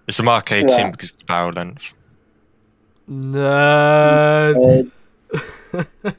It's a Mark 18 because of the barrel length. Nerd.